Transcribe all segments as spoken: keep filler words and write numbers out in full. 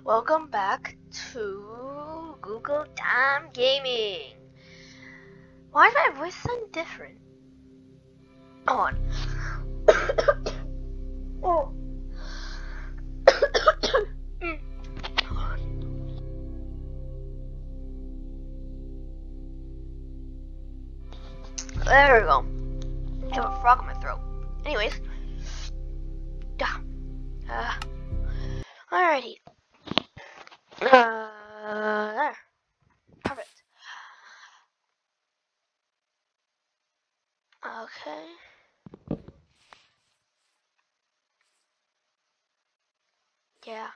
Welcome back to Google Time Gaming. Why is my voice sound different? Hold on. Oh. There we go. I have a frog in my throat. Anyways. Yeah. Uh, alrighty. Uh, there. Perfect. Okay. Yeah.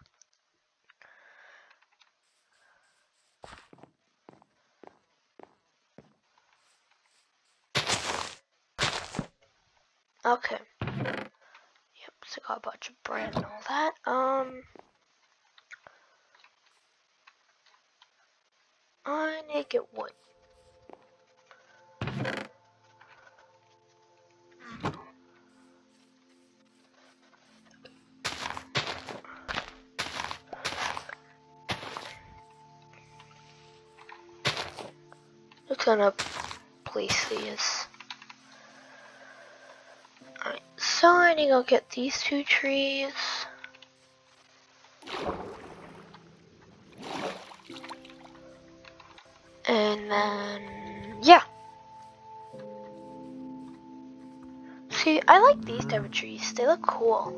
Okay. Yep, so got a bunch of bread and all that. Um, I need to get wood. Just gonna place these. Alright, so I need to go get these two trees. And then, yeah. See, I like these type of trees. They look cool.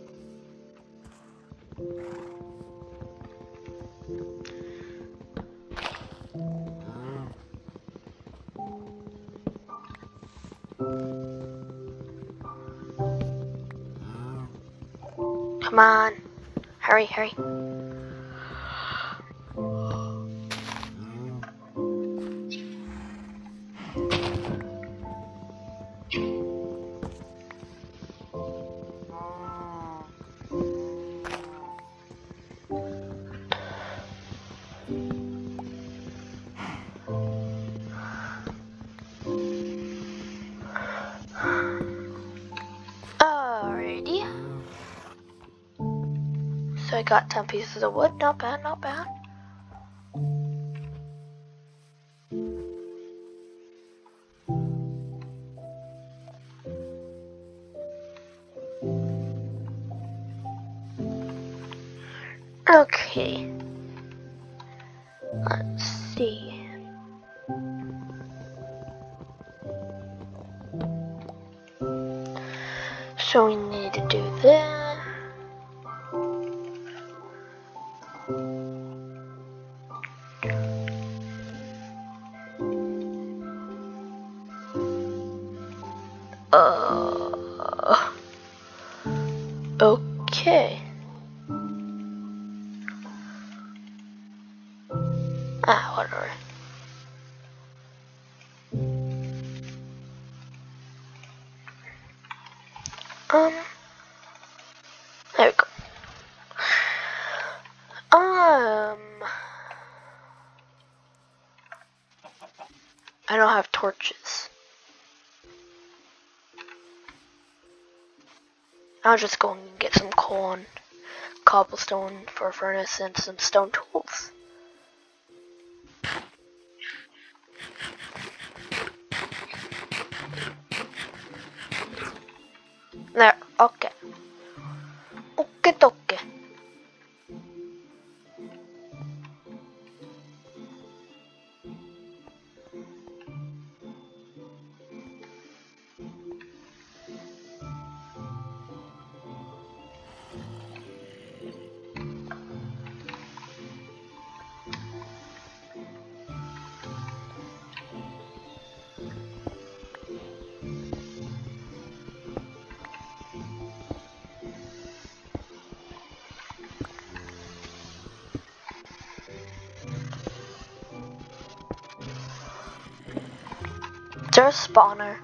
Come on. Hurry, hurry. Alrighty. So I got ten pieces of wood. Not bad, not bad. Okay. Let's see. So we need to do that. Uh. Okay. Ah, whatever. Um. There we go. Um. I don't have torches. I'll just go and get some coal and cobblestone for a furnace and some stone tools. There, okay. Okay, okay. Is there a spawner?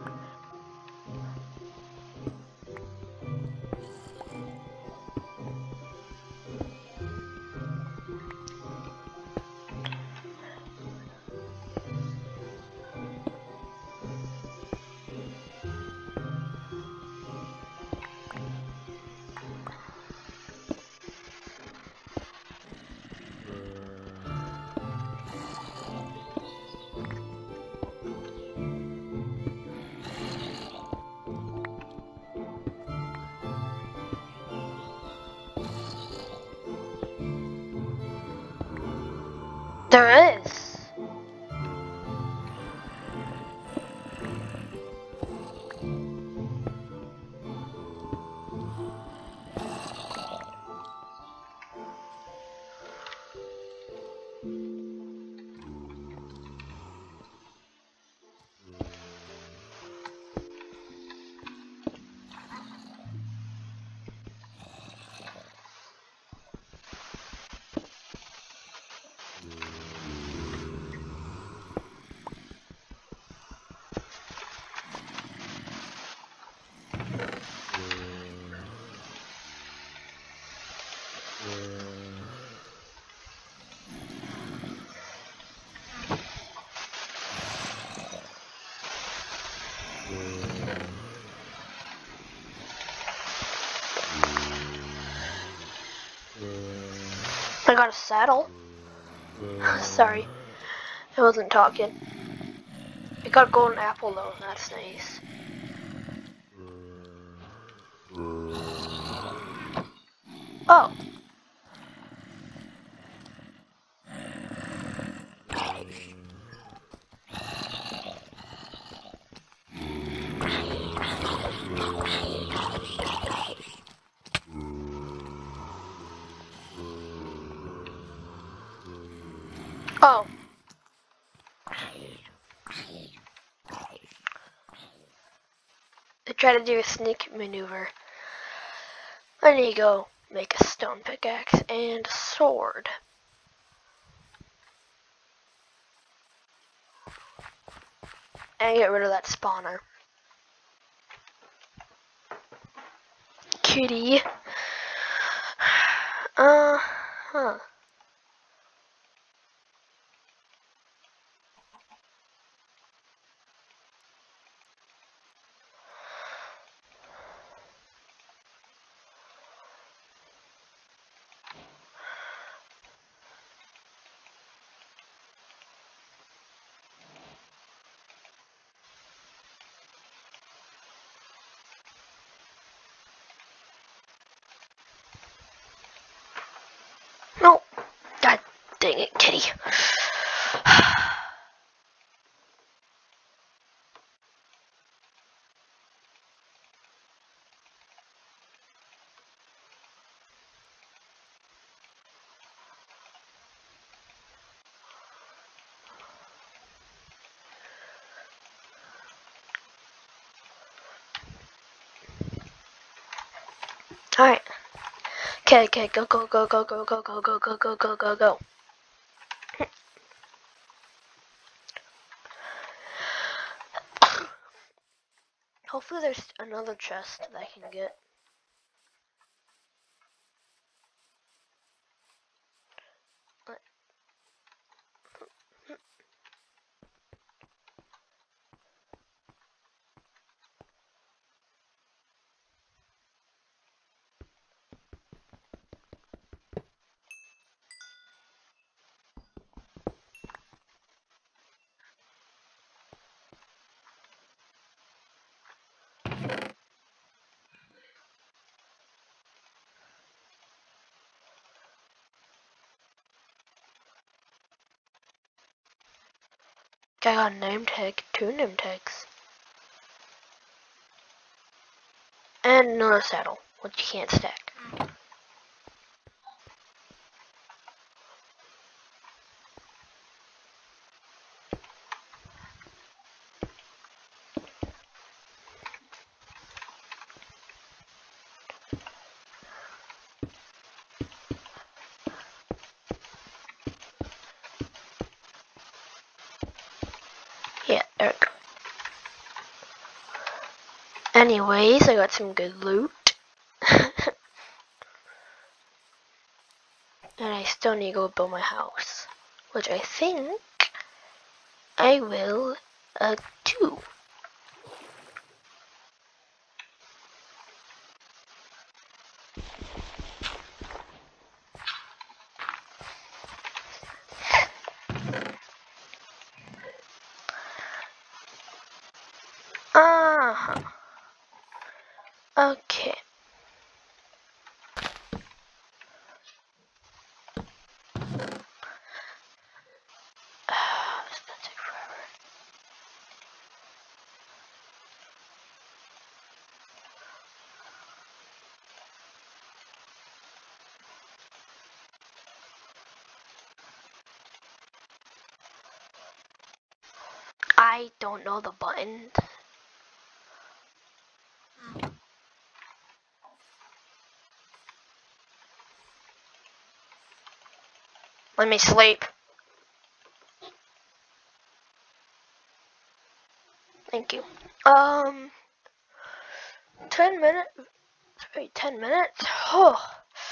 There is. I got a saddle. Sorry, I wasn't talking. I got a golden apple though, that's nice. Oh. Oh. I tried to do a sneak maneuver. I need to go make a stone pickaxe and a sword. And get rid of that spawner. Kitty. Uh huh. No. God dang it, kitty. Alright. Okay, okay, go, go, go, go, go, go, go, go, go, go, go, go, go. Hopefully there's another chest that I can get. I got a name tag, two name tags. And another saddle, which you can't stack. Yeah, there we go. Anyways, I got some good loot. And I still need to go build my house. Which I think I will uh, do. Uh-huh. Okay. I don't know the buttons. Let me sleep. Thank you. Um, ten minutes. Wait, ten minutes. Oh.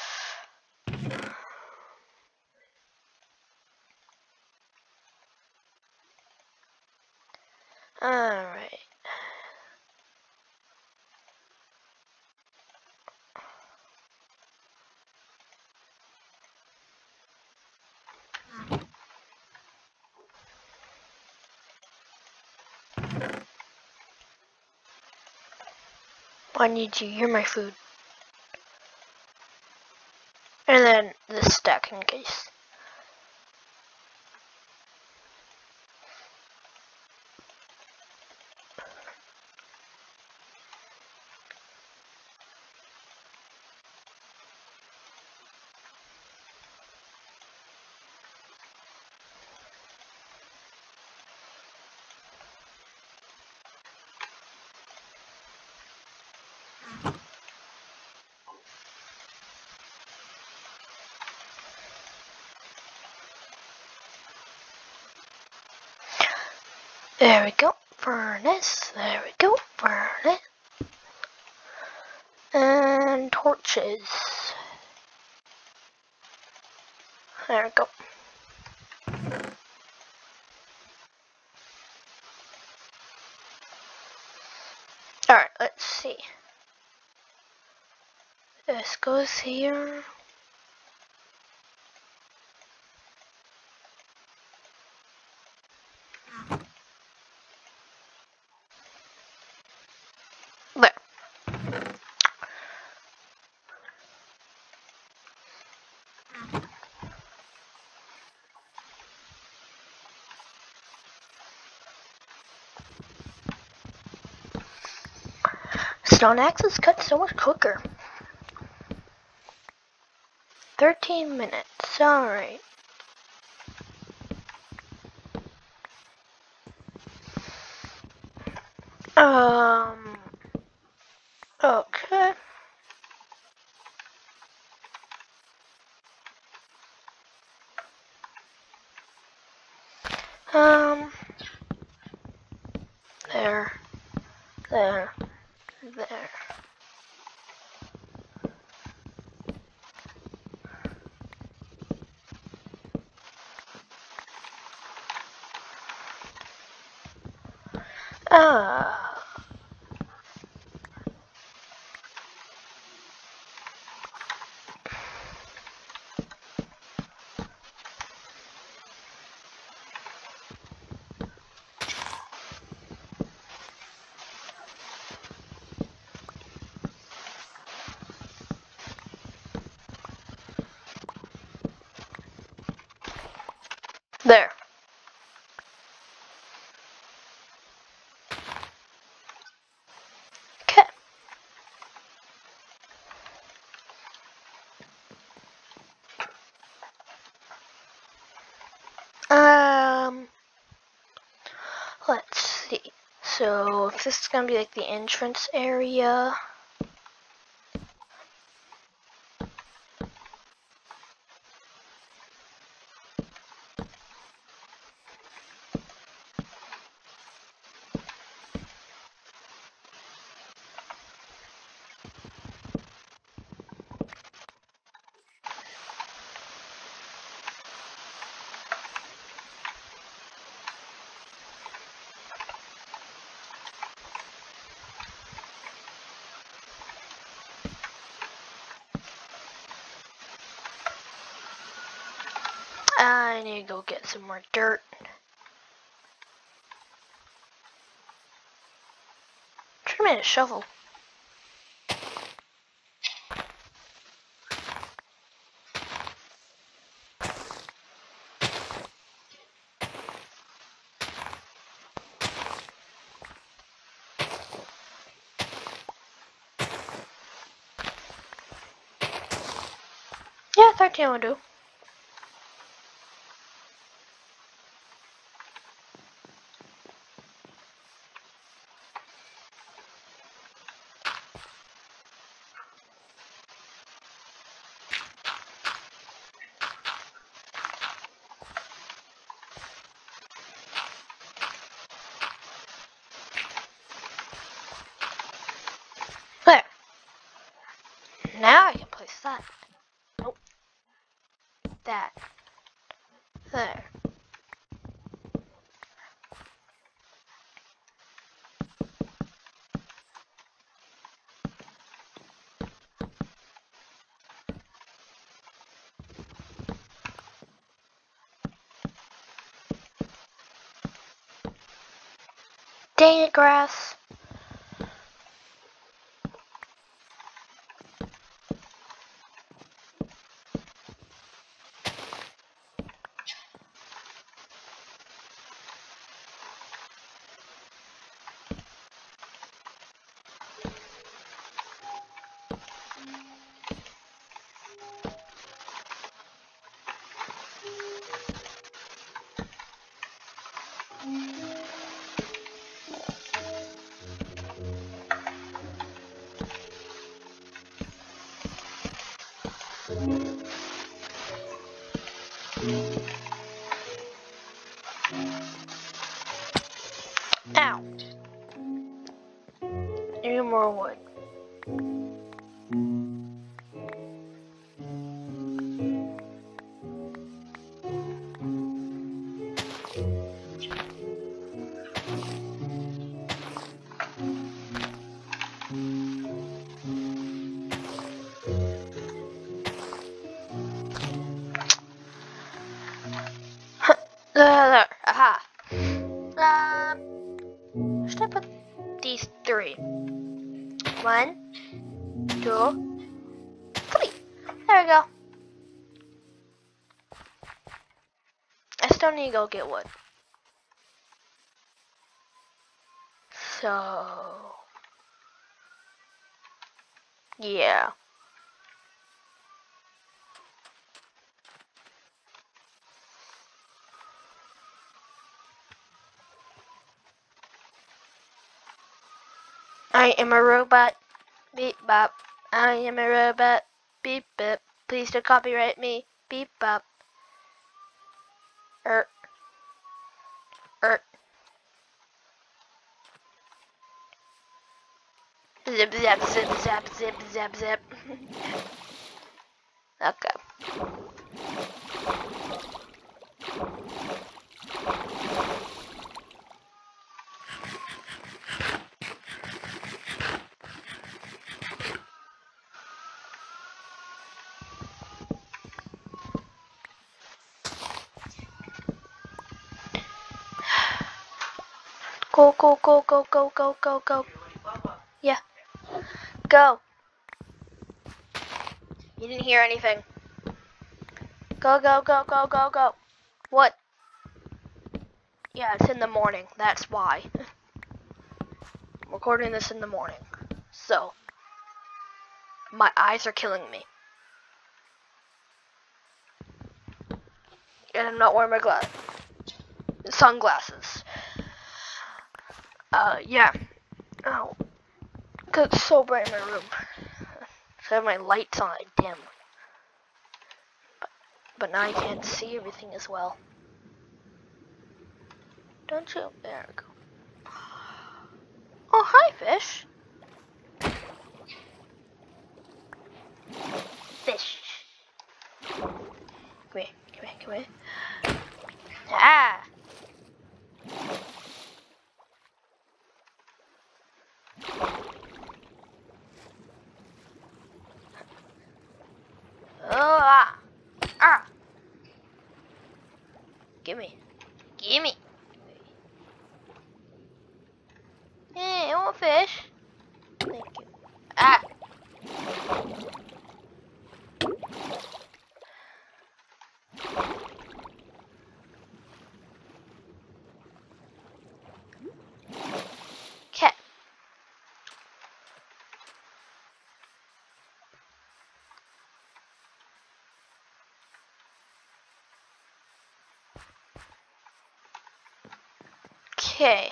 All right. I need you. You're my food. And then this stack in case. There we go. Furnace. There we go. Furnace. And torches. There we go. Alright, let's see. This goes here. There. Stone axes cut so much quicker. Thirteen minutes. Alright. Um. Okay. Um. There. There. There. Ah. There. Okay. Um. Let's see. So, if this is gonna be like the entrance area. I need to go get some more dirt. Should have made a shovel. Yeah, thirteen will do. Now I can place that. Nope. That. There. Dang it, grass. Ow. Need more wood. There, there, aha. Um, should I put these three? One, two, three. There we go. I still need to go get wood. So, yeah. I am a robot. Beep bop. I am a robot. Beep bop. Please don't copyright me. Beep bop. Er. Er. Zip zap zip zap zip zap zip. Okay. Go, go, go, go, go, go, go, go. Yeah. Go. You didn't hear anything. Go, go, go, go, go, go. What? Yeah, it's in the morning. That's why. I'm recording this in the morning. So, my eyes are killing me. And I'm not wearing my glass sunglasses. Uh, yeah. Oh. Cause it's so bright in my room. So I have my lights on, I dim. But, but now I can't see everything as well. Don't you? There we go. Oh, hi, fish. Fish. Come here, come here, come here. Ah! Oh, ah! Ah! Gimme. Gimme. Hey, I want fish. Thank you. Ah! Cat. Okay.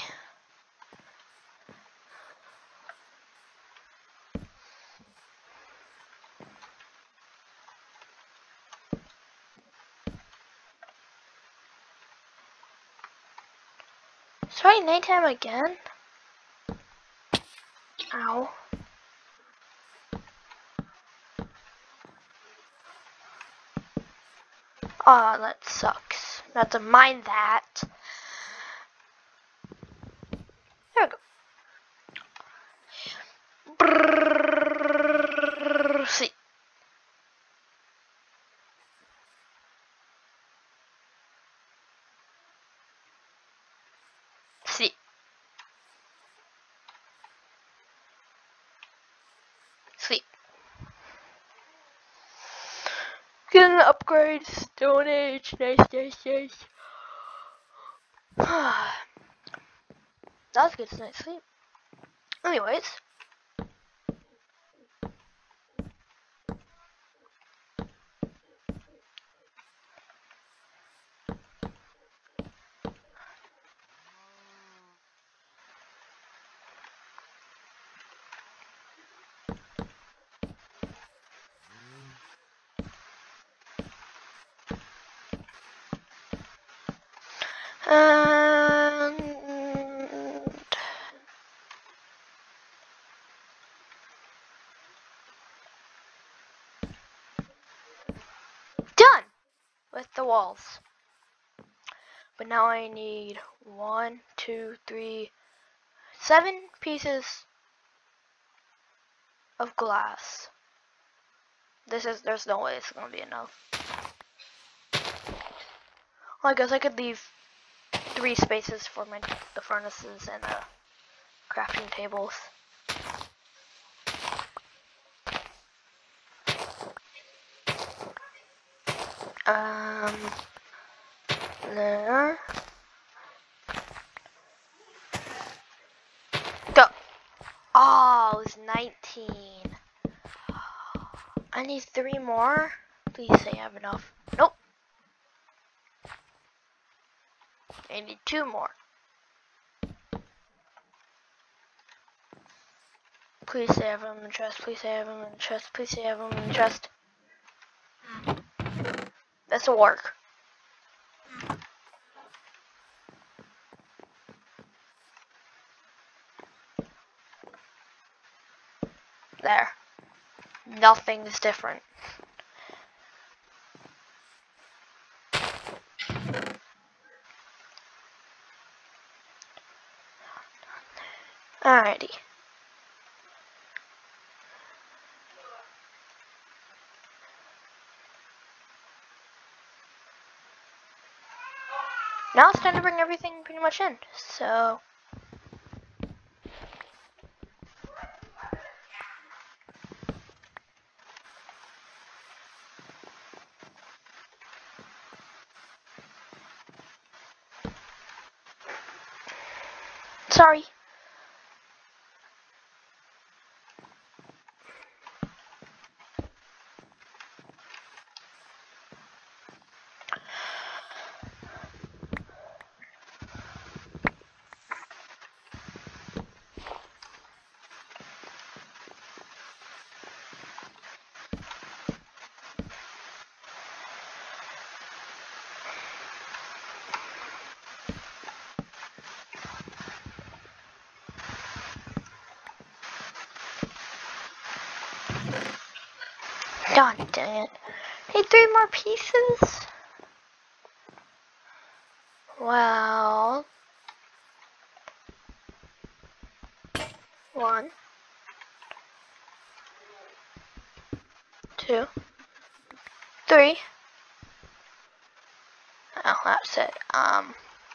It's right nighttime again. Ow. Aw, oh, that sucks. Not to mind that. There we go. Brrrr, see. See. Sleep. Get an upgrade. Stone Age. Nice, nice, nice. That was a good night's sleep. Anyways. And done with the walls. But now I need one, two, three, seven pieces of glass. This is, there's no way it's gonna be enough. Well, I guess I could leave three spaces for my the furnaces and the crafting tables. Um, there. Go. Oh, it was nineteen. I need three more. Please say I have enough. Nope. I need two more. Please say I have them in the chest. Please say I have them in the chest. Please say I have them in the chest. This will work. There. Nothing is different. Alrighty. Now it's time to bring everything pretty much in. So sorry. God dang it. Need three more pieces? Well, one, two, three. Oh, that's it. Um,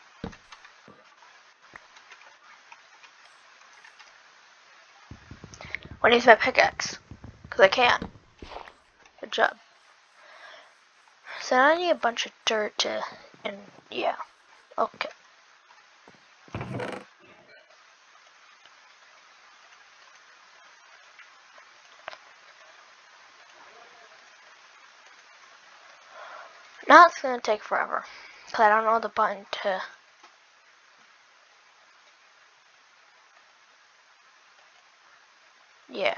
when I use my pickaxe, because I can. Good job. So now I need a bunch of dirt to, and yeah, okay. Now it's gonna take forever, because I don't know the button to. Yeah.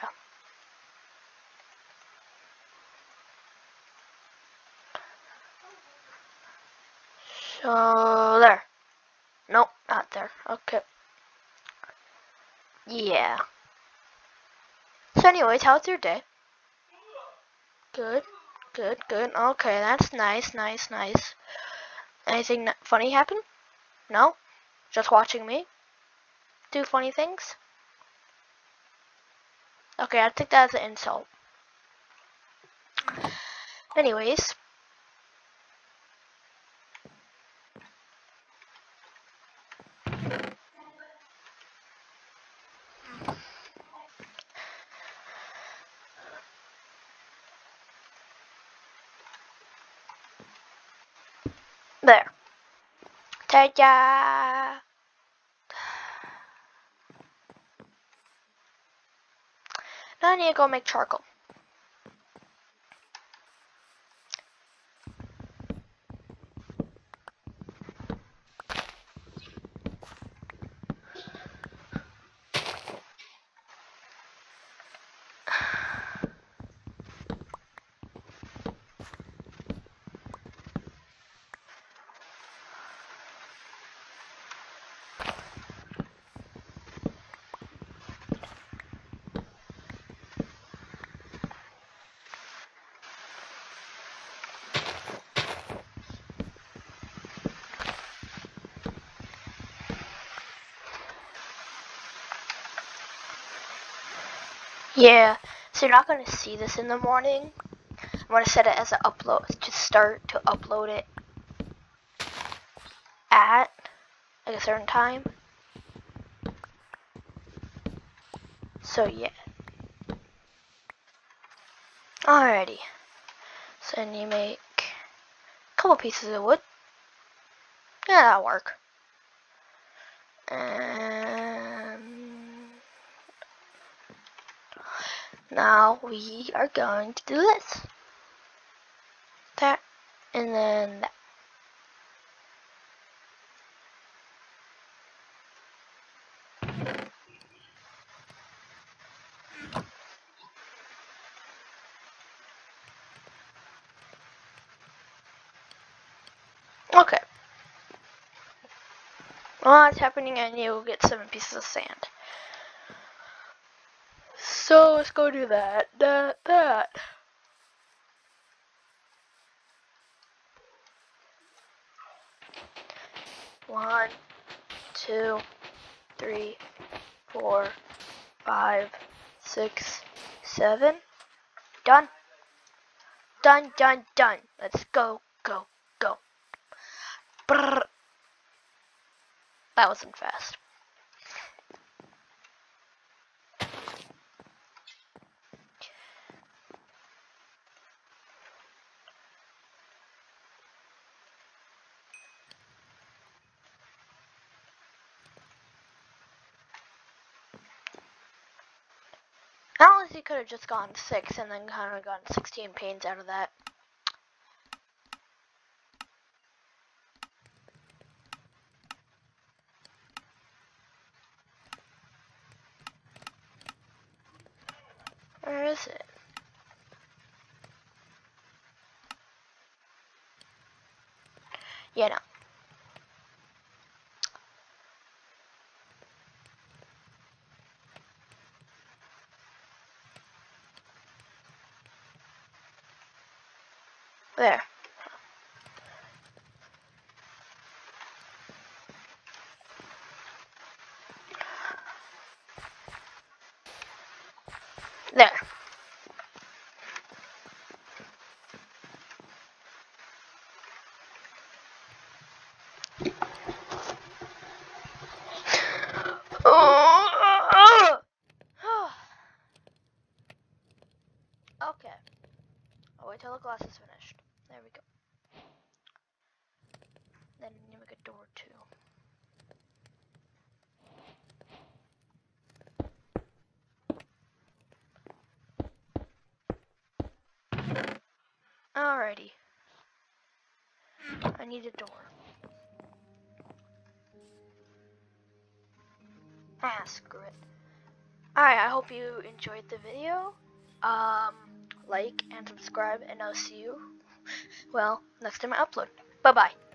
So there. Nope, not there. Okay. Yeah. So anyways, how's your day? Good. Good, good. Okay, that's nice, nice, nice. Anything funny happen? No? Just watching me do funny things? Okay, I take that as an insult. Anyways. There. Ta-da! Now I need to go make charcoal. Yeah, so you're not going to see this in the morning. I'm going to set it as an upload, to start to upload it at like a certain time. So yeah. Alrighty. So then you make a couple pieces of wood. Yeah, that'll work. And now we are going to do this. That, and then that. Okay. Well, that's happening, and you'll get seven pieces of sand. So let's go do that, that, that. One, two, three, four, five, six, seven. Done. Done, done, done. Let's go, go, go. Brrr. That wasn't fast. Honestly, could have just gone six and then kind of gotten sixteen panes out of that. Where is it? Yeah, no. There. There. Okay. I'll wait till the glass is finished. There we go. Then you make a door too. Alrighty. I need a door. Ah, screw it. Alright, I hope you enjoyed the video. Um, like and subscribe, and I'll see you, well, next time I upload. Bye-bye.